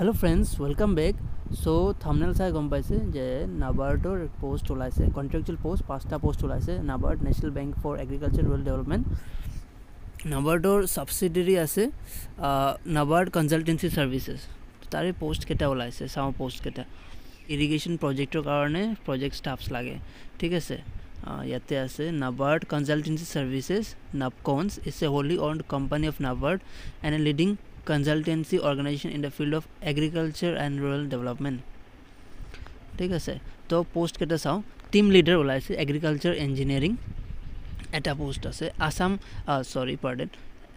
Hello friends, welcome back. So thumbnail sai gom paise je NABARD or post olaise contractual post pasta post olaise NABARD National Bank for Agriculture Rural Development NABARD or subsidiary ase NABARD Consultancy Services tare post keta olaise sao post keta irrigation project karone project staffs lage thik ase yate ase NABARD Consultancy Services NABCONS is a wholly owned company of NABARD and a leading consultancy organization in the field of agriculture and rural development ठीक है तो post केटा चाও team leader ওলাইছে एग्रीकालचर engineering এটা post আছে Assam sorry pardon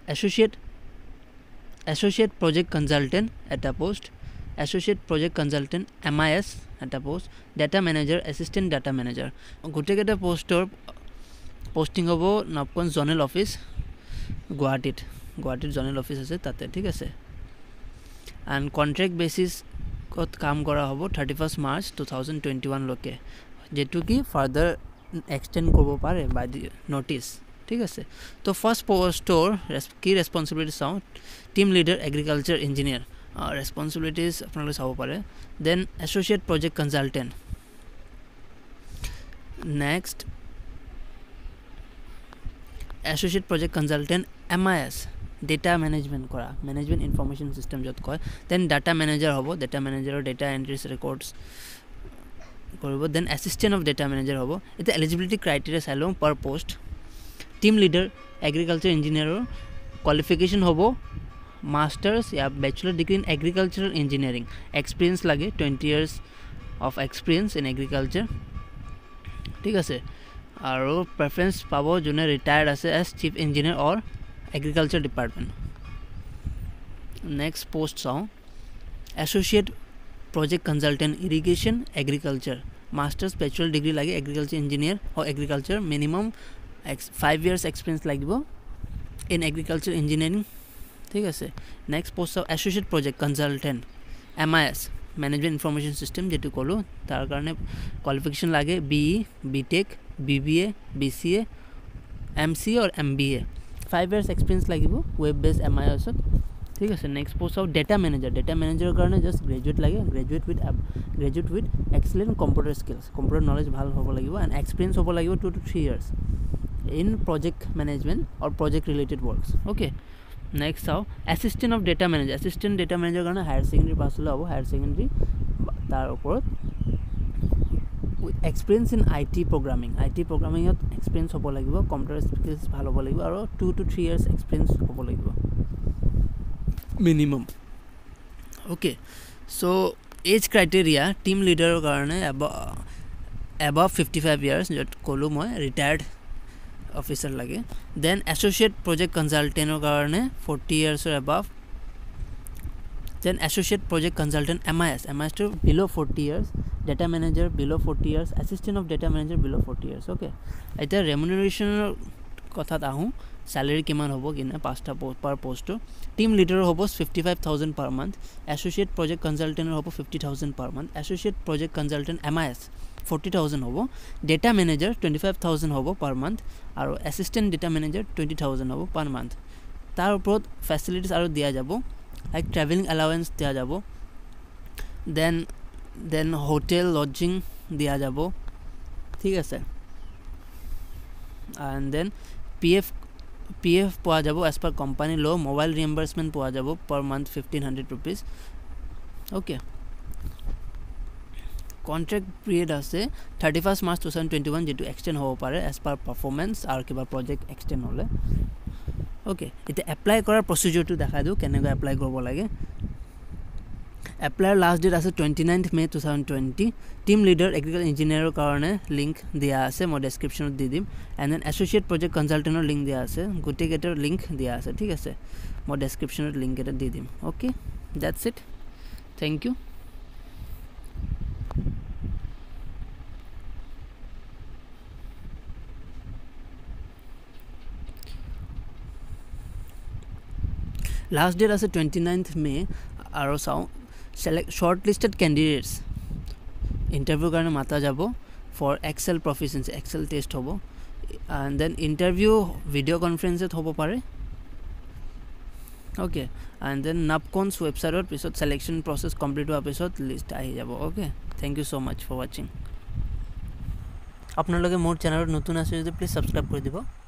associate project consultant এটা post associate project consultant MIS এটা post data manager assistant data manager गोटे केटा पोस्टर पोस्टिंग होबो नबकन जोनल ऑफिस गुवाहाटीर जोनल ऑफिस আছে তাতে ঠিক আছে एंड कॉन्ट्रैक्ट बेसिस কত কাম করা হবো 31 মার্চ 2021 লকে যেটু কি ফার্দার এক্সটেন্ড করব পারে বাই দি নোটিস ঠিক আছে তো ফার্স্ট পোস্টর কি রেসপন্সিবিলিটি চাও team leader agriculture engineer responsibilities আপনারা চাও পারে then associate project consultant next associate project consultant MIS data management करा मैनेजमेंट इनफॉरमेशन सिस्टम जत कय देन डाटा मैनेजर होबो data manager data entries records करबो then assistant of data manager होबो एते एलिजिबिलिटी क्राइटेरिया साइलो पर post team leader agriculture engineer qualification होबो मास्टर्स या bachelor degree in agricultural engineering experience लागे 20 years of experience in agriculture ठीक আছে আৰু প্ৰেফাৰেন্স পাবো যোনে ৰিটায়াৰ্ড আছে age chief engineer or agriculture department next post चाও associate project consultant irrigation agriculture masters bachelor degree लागे एग्रीकल्चर इंजीनियर और एग्रीकल्चर मिनिमम 5 इयर्स एक्सपीरियंस लागिबो इन एग्रीकल्चर इंजीनियरिंग ठीक है नेक्स्ट पोस्ट चाও associate project consultant MIS management information system जेटु कलो तार कारणे क्वालिफिकेशन लागे BE BTech BBA BCA MCA और MBA 5 years experience लागिबो वेब बेस्ड MIS ठीक है next post of data manager कारण जस्ट ग्रेजुएट लागे graduate with excellent computer skills computer knowledge ভাল হ'ব লাগিব एंड एक्सपीरियंस হ'ব লাগিব 2 to 3 years in project management और project related works okay next आओ असिस्टेंट ऑफ डेटा मैनेजर कारण हायर सेकेंडरी पास होला হ'ব हायर सेकेंडरी तार ऊपर experience in IT programming experience होबो লাগিব कंप्यूटर स्किल्स ভাল হ'ব লাগিব আৰু 2 to 3 years एक्सपीरियंस होबो লাগিব minimum okay so age criteria team leader কাৰণে above 55 years जत कोलो মই रिटायर्ड ऑफिसर लागे देन एसोसिएट प्रोजेक्ट कंसल्टेंटर কাৰণে 40 years or above then associate project consultant MIS to below 40 years data manager below 40 years assistant of data manager below 40 years okay eta remuneration kotha ahu salary kiman hobo kina 5ta per post team leader hobo 55000 per month associate project consultant hobo 50000 per month associate project consultant MIS 40000 hobo data manager 25000 hobo per month aru assistant data manager 20000 hobo per month tar upor facilities aru dia jabo like traveling allowance दिया जाबो then hotel lodging दिया जाबो ठीक है sir and then PF পোৱা যাব as per company law mobile reimbursement পোৱা যাব per month 1500 rupees okay contract period আছে 31 March 2021 যেটো extend হ'ব পাৰে as per performance আৰু কিবা project extend হলে ओके इते अप्लाई करार प्रोसीजर तो देखा दो केनेको अप्लाई करबो लागे अप्लाई लास्ट डेट আছে 29th May 2020 team leader agriculture engineer कारणे लिंक दिया আছে মই ডেসক্রিপশনত দি দিম এন্ড দেন এসোসিয়েট প্রজেক্ট কনসালটেন্টৰ লিংক দিয়া আছে গুটি গেটৰ লিংক দিয়া আছে ঠিক আছে মই ডেসক্রিপশনত লিংক এটা দি দিম okay that's it thank you last date আছে 29th May আৰু চাও select shortlisted candidates इंटरव्यू কাৰণে মাতা যাব for excel proficiency excel test হ'ব and then interview video conference হ'ব পাৰে ओके एंड देन नापकॉन्स वेबसाइटर पिছত सिलेक्शन प्रोसेस कम्प्लीट होৱাৰ পিছত লিষ্ট আহি যাব okay thank you so much for watching আপোনালোকে মোৰ চেনেলত নতুন আছে যদি প্লিজ সাবস্ক্রাইব কৰি দিব